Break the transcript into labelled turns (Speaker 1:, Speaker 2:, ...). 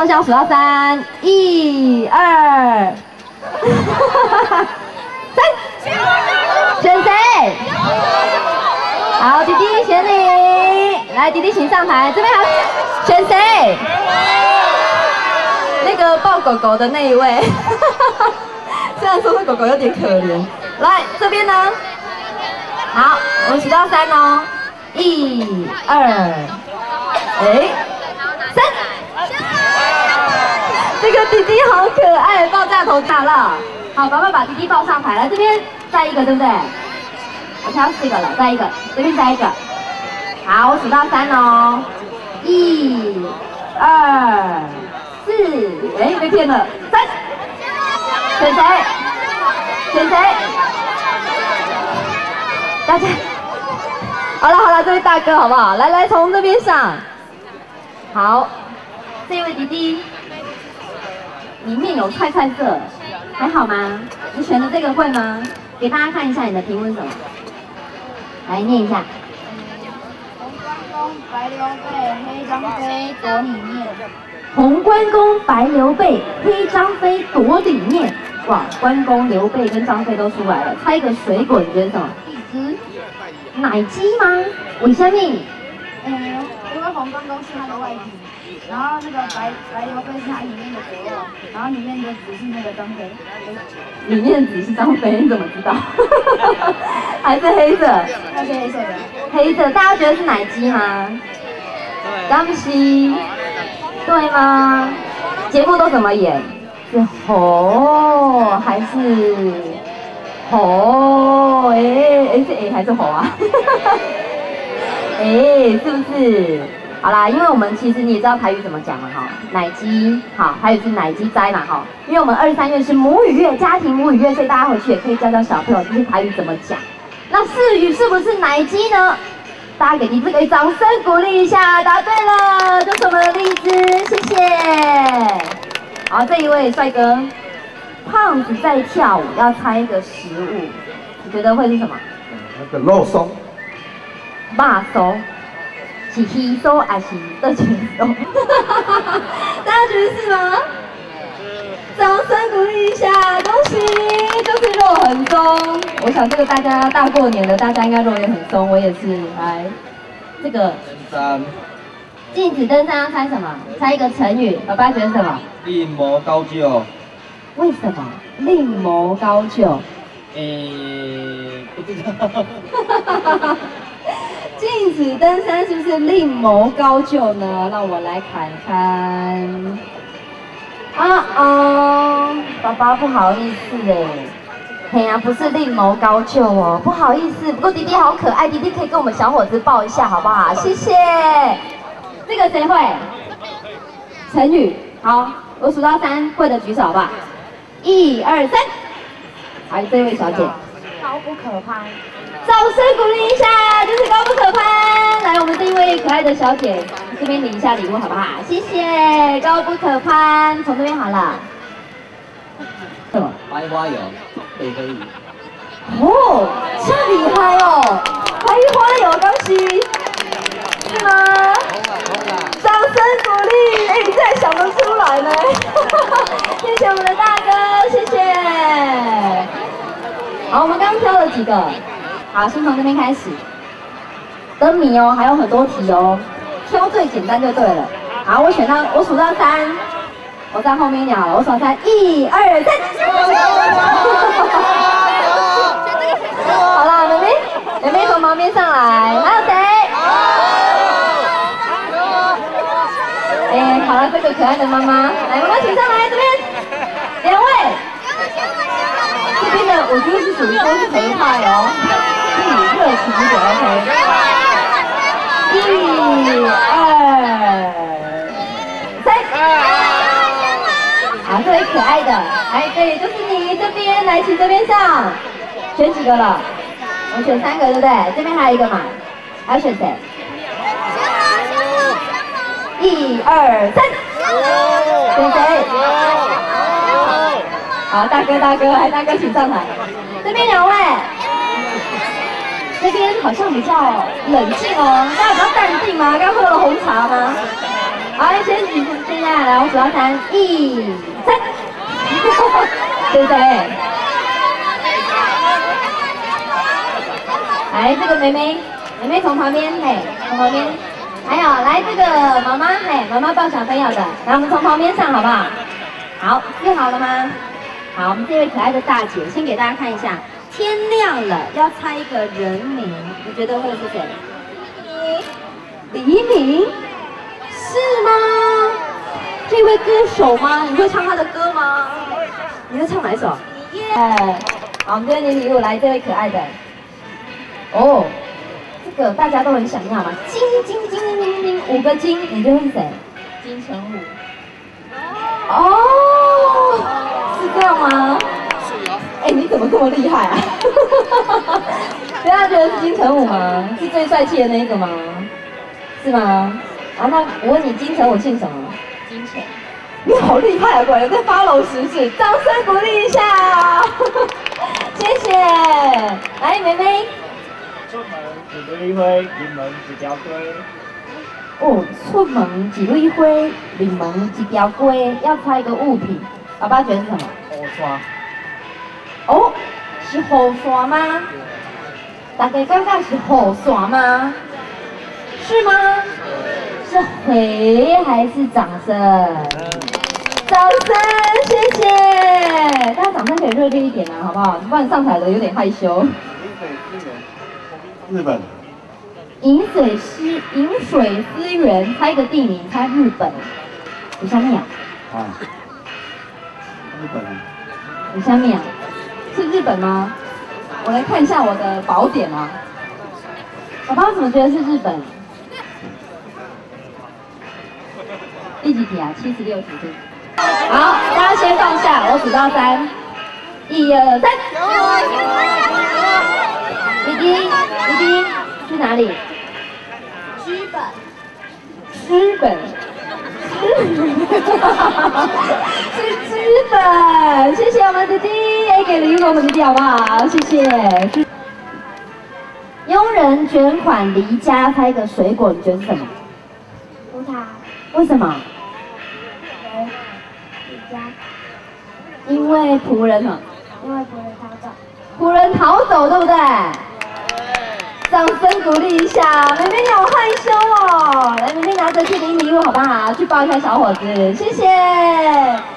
Speaker 1: 方向数到3，1、2，3，选谁？好，弟弟选你，来，弟弟请上台。这边还选谁？那个抱狗狗的那一位，虽然说是狗狗有点可怜。来，这边呢？好，我们数到3哦，1、2，哎，3。这个弟弟好可爱，爆炸头大了。好，爸爸把弟弟抱上台，来这边再一个，对不对？我挑4个了，再一个，这边再一个。好，我数到3哦，1、2、4，哎，被骗了，3，选谁？选谁？大家，好了，这位大哥好不好？来，从这边上。好，这位弟弟。里面有菜色，还好吗？你选的这个会吗？给大家看一下你的题目是什么？来念一下。红关公白刘备，黑张飞躲里面。哇，关公、刘备跟张飞都出来了。猜一个水果，你觉得什么？奶鸡吗？为什么？
Speaker 2: 因为红关公是他的外皮。然后那个白刘备是它里面的果肉，然后里面的籽是那个张飞。
Speaker 1: 里面的籽是张飞，你怎么知道？还是黑色？
Speaker 2: 那是黑色的。
Speaker 1: 黑色，大家觉得是奶鸡吗？对。张西，对吗？节目都怎么演？是猴还是猴？是 A 还是猴啊？是不是？好啦，因为我们其实你也知道台语怎么讲嘛，哈，奶鸡，好，还有是奶鸡斋嘛，哈，因为我们2、3月是母语月，家庭母语月，所以大家回去也可以教小朋友这些台语怎么讲。那4语是不是奶鸡呢？大家给你这个掌声鼓励一下，答对了，就是我们的荔枝，谢谢。好，这一位帅哥，胖子在跳舞，要猜一个食物，你觉得会是什么？
Speaker 3: 那个肉松，
Speaker 1: 肉松。是鱼酥还是热情酥？大家觉得是吗？掌声鼓励一下，恭喜！就是肉很松。我想这个大家大过年的，大家应该肉也很松。我也是。来，这个
Speaker 3: 登山，
Speaker 1: 禁止登山要猜什么？猜一个成语，爸爸觉得什么？
Speaker 3: 另谋高就。
Speaker 1: 为什么？另谋高就。
Speaker 3: 不知道。
Speaker 1: 禁止登山是不是另谋高就呢？让我来看看。爸爸不好意思哎，嘿呀，不是另谋高就哦，不好意思。不过弟弟好可爱，弟弟可以跟我们小伙子抱一下好不好？谢谢。这个谁会？成语。好，我数到3，会的举手好不好？1、2、3。好，这位小姐。
Speaker 2: 高不可攀。
Speaker 1: 掌声鼓励一下，就是高不可攀。来，我们这一位可爱的小姐，这边领一下礼物好不好？谢谢，高不可攀，从这边好了。什么？
Speaker 3: 白花油，北黑鱼。
Speaker 1: 哦，这厉害哦！白花油，恭喜，是吗？掌声鼓励，你这还想得出来呢？谢谢我们的大哥，谢谢。好，我们刚挑了几个。好，先从这边开始，灯谜哦，还有很多题哦，挑最简单就对了。好，我数到3，我在后面一点好了，我数到3，1、2、3。好啦，妹妹从旁边上来，还有谁？好了，这个可爱的妈妈，来，妈妈请上来这边，2位。这边的我觉得是属于都是合派哦。热情一点 ，OK。1、2、3。好，这位可爱的，哎，对，就是你这边，来，请这边上。选几个了？我选3个，对不对？这边还有一个嘛，还要选谁？1、2、3。选谁？好，大哥，来，大哥请上台。这边2位。这边好像比较冷静哦，大家比较淡定吗？刚喝了红茶吗？ 好，先举，现在来，我数到3，1、3，对不对？来，这个妹妹从旁边，嘿，从旁边。还有，来这个妈妈，嘿，妈妈抱小朋友的，来，我们从旁边上好不好？好，试好了吗？好，我们这位可爱的大姐，先给大家看一下。天亮了，要猜一个人名，你觉得会是谁？黎明？是吗？这位歌手吗？你会唱他的歌吗？你会唱哪一首？好，我们这边领礼物，来这位可爱的。哦，这个大家都很想要嘛，金5个金，你觉得是谁？金城武。哦，是这样吗？哎，你怎么这么厉害啊？大家觉得是金城武吗？是最帅气的那一个吗？是吗？啊，那我问你，金城武姓什么？金城。你好厉害啊！果然在follow时事，掌声鼓励一下。谢谢。来，妹妹。
Speaker 4: 出门几缕灰，临门一条龟。
Speaker 1: 哦，出门几缕灰，临门一条龟。要猜一个物品，爸爸觉得是什么？
Speaker 4: 雨刷。
Speaker 1: 哦，是雨伞吗？大家刚刚是雨伞吗？是吗？是回还是掌声？掌声，谢谢！大家掌声可以热烈一点啊，好不好？不然上台的有点害羞。
Speaker 3: 日本。
Speaker 1: 饮水思源，猜一个地名，猜日本。有下面啊？
Speaker 3: 啊。日本。
Speaker 1: 有下面啊？是日本吗？我来看一下我的宝典啊。爸爸怎么觉得是日本？第几题啊？76题。好，大家先放下，我数到3，1、2、3。弟弟去哪里？日本。是资本，谢谢我们弟弟，也给礼物我们弟弟好不好？谢谢。佣人卷款离家，猜一个水果，你觉得是什么？
Speaker 2: 葡萄。
Speaker 1: 为什么？
Speaker 2: 离家。
Speaker 1: 因为仆人嘛。
Speaker 2: 因为仆人逃走。
Speaker 1: 仆人逃走，对不对？掌声鼓励一下，妹妹你好害羞哦。来，妹妹拿着去领礼物好不好？去抱一下小伙子，谢谢。